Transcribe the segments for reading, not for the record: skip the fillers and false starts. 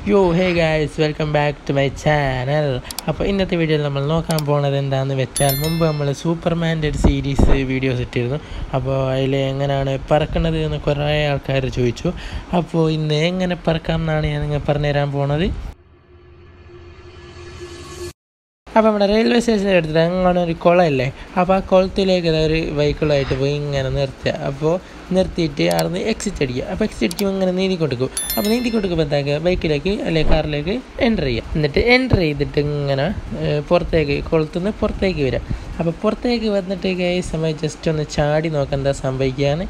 Yo, hey guys, welcome back to my channel. അപ്പോൾ ഇന്നത്തെ വീഡിയോയിൽ നമ്മൾ നോക്കാൻ പോകുന്നത് എന്താണെന്ന് വെച്ചാൽ മുമ്പ് നമ്മൾ സൂപ്പർമാൻ്റെ ഒരു സീരീസ് വീഡിയോസ് ഇട്ടിരുന്നു. അപ്പോൾ അതിൽ എങ്ങനെയാണ് പറക്കുന്നത് എന്ന് കുറേ ആൾക്കാർ ചോദിച്ചു. അപ്പോൾ ഇന്ന് എങ്ങനെ പറക്കാം എന്നാണ് ഞാൻ നിങ്ങൾ പറഞ്ഞുതരാൻ പോണത്. അപ്പോൾ നമ്മുടെ റെയിൽവേ സ്റ്റേഷനിൽ എടുത്തിട്ട് അങ്ങനെ ഒരു കുളമല്ലേ, അപ്പോൾ ആ കുളത്തിലേക്ക് ഒരു വെഹിക്കിളായിട്ട് പോയി ഇങ്ങനെ നിർത്തുക. അപ്പോൾ നിർത്തിയിട്ട് അവിടുന്ന് എക്സിറ്റ് അടിക്കുക. അപ്പോൾ എക്സിറ്റ് അടിക്കുമ്പോൾ ഇങ്ങനെ നീന്തി കൊടുക്കും. അപ്പോൾ നീന്തി കൊടുക്കുമ്പോൾ എന്താക്കുക, ബൈക്കിലേക്ക് അല്ലെങ്കിൽ കാറിലേക്ക് എൻ്റർ ചെയ്യുക. എന്നിട്ട് എൻ്റർ ചെയ്തിട്ട് ഇങ്ങനെ പുറത്തേക്ക് കുളത്തുനിന്ന് പുറത്തേക്ക് വരിക. അപ്പോൾ പുറത്തേക്ക് വന്നിട്ട് സമയം ജസ്റ്റ് ഒന്ന് ചാടി നോക്കാൻ എന്താ സംഭവിക്കുകയാണ്.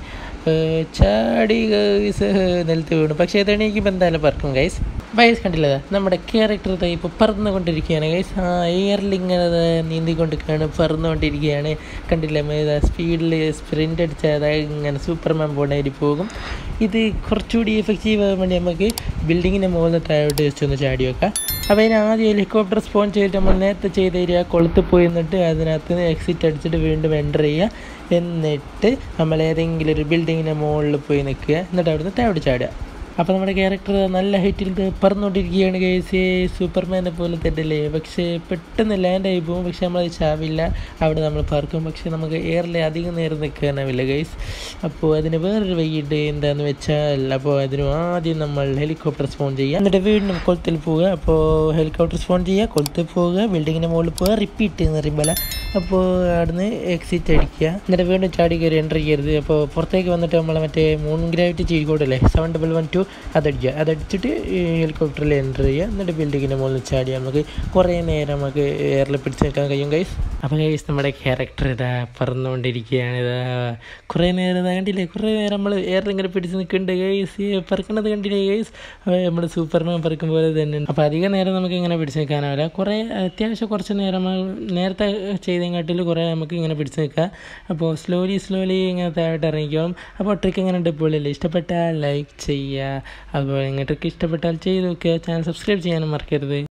ചാടി നിലത്ത് വീണു. പക്ഷേ ഇതെണീക്കുമ്പോൾ എന്തായാലും പറക്കും ഗൈസ്. കണ്ടില്ല, നമ്മുടെ ക്യാരക്ടർ ഇപ്പോൾ പറന്നുകൊണ്ടിരിക്കുകയാണ് ഗൈസ്. എയറിൽ ഇങ്ങനെ നീന്തിക്കൊണ്ടിരിക്കുകയാണ്, പറന്നുകൊണ്ടിരിക്കുകയാണ്. കണ്ടില്ല, സ്പീഡിൽ സ്പ്രിൻ്റ് അടിച്ചാൽ ഇങ്ങനെ സൂപ്പർമാൻ പോണേരി പോകും. ഇത് കുറച്ചുകൂടി എഫക്റ്റീവ് ആകാൻ വേണ്ടി നമുക്ക് ബിൽഡിങ്ങിൻ്റെ മുകളിൽ താഴോട്ട് ജസ്റ്റ് ഒന്ന് ചാടി വെക്കാം. അപ്പോൾ അതിന് ആദ്യം ഹെലികോപ്റ്റർ സ്പോൺ ചെയ്തിട്ട് നമ്മൾ നേരത്തെ ചെയ്ത് തരിക, കൊളുത്ത് പോയി നിന്നിട്ട് അതിനകത്ത് എക്സിറ്റ് അടിച്ചിട്ട് വീണ്ടും എൻ്റർ ചെയ്യുക. എന്നിട്ട് നമ്മൾ ഏതെങ്കിലും ഒരു ബിൽഡിങ്ങിൻ്റെ മുകളിൽ പോയി നിൽക്കുക. എന്നിട്ട് അവിടുന്ന് താഴോട്ട് ചാടുക. അപ്പോൾ നമ്മുടെ ക്യാരക്ടർ നല്ല ഹൈറ്റിൽ പറന്നുകൊണ്ടിരിക്കുകയാണ് ഗൈസ്, സൂപ്പർമാനെ പോലെ തന്നെയല്ലേ. പക്ഷേ പെട്ടെന്ന് ലാൻഡായി പോകും. പക്ഷേ നമ്മൾ ചാവില്ല, അവിടെ നമ്മൾ പറക്കും. പക്ഷേ നമുക്ക് എയറിൽ അധികം നേരം നിൽക്കാനാവില്ല ഗൈസ്. അപ്പോൾ അതിന് വേറൊരു വൈകിട്ട് എന്താണെന്ന് വെച്ചാൽ, അപ്പോൾ അതിന് ആദ്യം നമ്മൾ ഹെലികോപ്റ്റർ സ്പോൺ ചെയ്യുക, എന്നിട്ട് വീണ്ടും കൊളത്തിൽ പോവുക. അപ്പോൾ ഹെലികോപ്റ്റർ സ്പോൺ ചെയ്യുക, കൊളത്തിൽ പോവുക, ബിൽഡിങ്ങിൻ്റെ മുകളിൽ പോവുക, റിപ്പീറ്റ് എന്ന് പറയുമ്പോൾ അപ്പോൾ അവിടുന്ന് എക്സിറ്റ് അടിക്കുക. എന്നിട്ട് വീണ്ടും ചാടി കയറി എൻ്റർ ചെയ്യരുത്. അപ്പോൾ പുറത്തേക്ക് വന്നിട്ട് നമ്മൾ മറ്റേ മൂൺ ഗ്രാവിറ്റി ചെയ്തോടല്ലേ 7112 അതടിക്കുക. അതടിച്ചിട്ട് ഹെലികോപ്റ്ററിൽ എൻ്റർ ചെയ്യുക. എന്നിട്ട് ബിൽഡിങ്ങിൻ്റെ മുകളിൽ ചാടിയാൽ നമുക്ക് കുറേ നേരം നമുക്ക് എയറിൽ പിടിച്ച് നിൽക്കാൻ കഴിയും ഗൈസ്. അപ്പോൾ ഗൈസ് നമ്മുടെ ക്യാരക്ടർ ഇതാ പറന്നുകൊണ്ടിരിക്കുകയാണ്. ഇതാ കുറേ നേരം ഇതാ കണ്ടില്ലേ, കുറേ നേരം നമ്മൾ എയറിൽ ഇങ്ങനെ പിടിച്ച് നിൽക്കുന്നുണ്ട് ഗൈസ്. പറക്കുന്നത് കണ്ടില്ലേ ഗൈസ്, നമ്മൾ സൂപ്പർമാൻ പറക്കും പോലെ തന്നെ. അപ്പോൾ അധികം നേരം നമുക്ക് ഇങ്ങനെ പിടിച്ച് നിൽക്കാനാവില്ല. അത്യാവശ്യം കുറച്ച് നേരം നേരത്തെ ചെയ്തതിനെക്കാട്ടിൽ കുറേ നമുക്ക് ഇങ്ങനെ പിടിച്ച് നിൽക്കാം. അപ്പോൾ സ്ലോലി ഇങ്ങനെ താഴോട്ട് ഇറങ്ങിക്കും. അപ്പോൾ ട്രിക്ക് എങ്ങനെ ഉണ്ട്, പൊളിയല്ലേ? ഇഷ്ടപ്പെട്ടാൽ ലൈക്ക് ചെയ്യുക. അപ്പോൾ ട്രിക്ക് ഇഷ്ടപ്പെട്ടാൽ ചെയ്ത് നോക്കുക. ചാനൽ സബ്സ്ക്രൈബ് ചെയ്യാനും മറക്കരുത്.